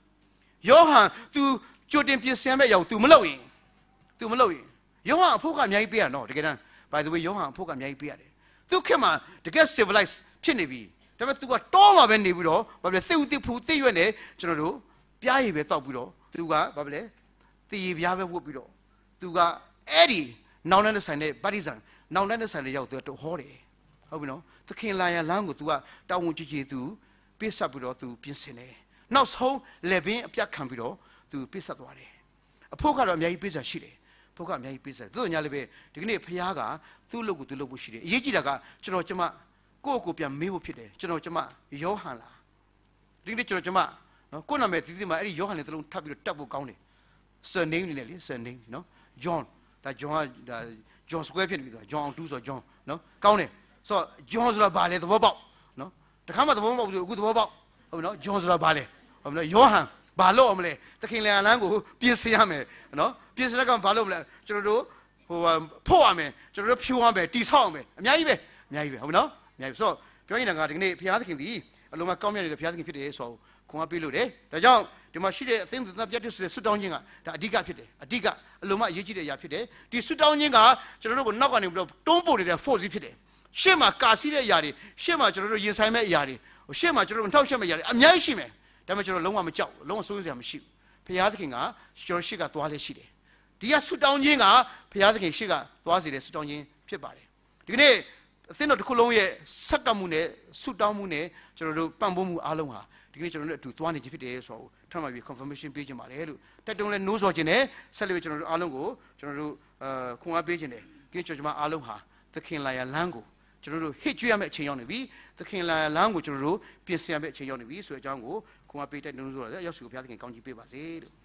तू ကြိုတင်ပြင်ဆင်မဲ့အရာကို तू မလုပ်ရင်ယောဟန်အဖို့ကအများကြီးပေးရနော်တကယ်တမ်း by the way ယောဟန်အဖို့ကအများကြီးပေးရတယ်။သူခင်မှာတကယ် civilized ဖြစ်နေပြီ။ဒါပေမဲ့ तू ကတောမှာပဲနေပြီးတော့ဘာဖြစ်လဲသိဦးသိဖူသိရွက်နေကျွန်တော်တို့ပြားရည်ပဲတောက်ပြီးတော့ तू ကဘာဖြစ်လဲတည်ပြားပဲဝတ်ပြီးတော့ तू ကအဲ့ဒီနောင်တဲ့ဆိုင်တဲ့ဗတ္တိဇံနောင်တဲ့ဆိုင်တဲ့ရောက်တော့ဟောတယ်ဟုတ်ပြီနော်သခင်လာရလမ်းကို तू ကတောင်းဝန်ကြည်ကြည် तू ပြစ်ဆက်ပြီးတော့ तू ပြင်ဆင်တယ်နောက်ဆုံးလက်ပင်အပြတ်ခံပြီးတော့ तू ပြစ်ဆက်သွားတယ်အဖို့ကတော့အများကြီးပြစ်ဆက်ရှိတယ်ဖို့ကအများကြီးပြစ်ဆက်သူ့ညာလည်းပဲဒီကနေ့ဖခင်ကသူ့လုပ်ကို तू လုပ်ဖို့ရှိတယ်အရေးကြီးတာကကျွန်တော်ကျမကိုပြန်မေးဖို့ဖြစ်တယ်ကျွန်တော်ကျမယောဟန်လားဒီနေ့ကျွန်တော်ကျမနော်ကိုနာမည်ဒီမှာအဲ့ဒီယောဟန်လေးတစ်လုံးထပ်ပြီးတော့တက်ဖို့ကောင်းတယ် surname နေလေ surname နော် John ဒါ John ကဒါ John square ဖြစ်နေပြီဆို John 2ဆို John နော်ကောင်းတယ်ဆိုတော့ John ဆိုတာဘာလဲသဘောပေါက်နော်တခါမှသဘောမပေါက်ဘူးအခုသဘောပေါက်ဟုတ်ပြီနော် John ဆိုတာဘာလဲဟုတ်ပြီနော်ယောဟန်ဘာလို့အောင်မလဲသခင်လျာလန်းကိုပြင်ဆင်ရမယ်နော်ပြင်ဆင်တဲ့ကောင်ဘာလို့မလဲကျွန်တော်တို့ဟိုဖို့ရမယ်ကျွန်တော်တို့ဖြိုးရမယ်တိဆောက်ရမယ်အများကြီးပဲဟုတ်ပြီနော်အများကြီးဆိုတော့ပြောရင်ကဒီကနေ့ဘုရားသခင်ဒီအလုံးမကောင်းမြတ်နေတဲ့ဘုရားသခင်ဖြစ်တယ်ဆိုတော့ခွန်အားပေးလို့တယ်ဒါကြောင့်ဒီမှာရှိတဲ့အသင်းသူသားပြတ်တဲ့ဆွတောင်းခြင်းကဒါအဓိကဖြစ်တယ်အဓိကအလုံးမအရေးကြီးတဲ့အရာဖြစ်တယ်ဒီဆွတောင်းခြင်းကကျွန်တော်တို့ကိုနောက်ကနေပြီးတော့တွန်းပို့နေတဲ့ force ဖြစ်တယ်ရှေ့မှာကာစီးတဲ့အရာတွေရှေ့မှာကျွန်တော်တို့ရင်ဆိုင်မဲ့အရာတွေရှေ့မှာကျွန်တော်တို့နှောက်ယှက်မဲ့အရာတွေအများကြီးရှိမယ်ဒါပေမဲ့ကျွန်တော်လုံးဝမကြောက်လုံးဝစိုးရိမ်စရာမရှိဘူးဘုရားသခင်ကကျွန်တော်ရှေ့ကသွားလဲရှိတယ်ဒီကဆွတောင်းခြင်းကဘုရားသခင်ရှေ့ကသွားစေတဲ့ဆွတောင်းခြင်းဖြစ်ပါတယ်ဒီကနေ့အသင်းတော်တစ်ခုလုံးရဲ့ဆက်ကပ်မှုနဲ့ဆွတောင်းမှုနဲ့ကျွန်တော်တို့ပံ့ပိုးမှုအားလုံးဟာဒီကနေ့ကျွန်တော်တို့အတူသွားနေခြင်းဖြစ်တယ်ဆိုတော့ထပ်မပြီး confirmation ပေးခြင်းပါတယ်လို့တက်တုံးလဲနိုးစော်ခြင်းနဲ့ဆက်လက်ကျွန်တော်တို့အားလုံးကိုကျွန်တော်တို့ခွန်အားပေးခြင်းနဲ့ဒီနေ့ကျွန်တော်အားလုံးဟာသခင်လာရလမ်းကိုကျွန်တော်တို့ဟစ်ကြွရမယ့်အချိန်ရောက်နေပြီသခင်လာရလမ်းကိုကျွန်တော်တို့ပြင်ဆင်ရမယ့်အချိန်ရောက်နေပြီဆိုတဲ့အကြောင်းကိုခွန်အားပေးတဲ့နိုးစော်ရရောက်စီကိုဘုရားသခင်ကောင်းချီးပေးပါစေလို့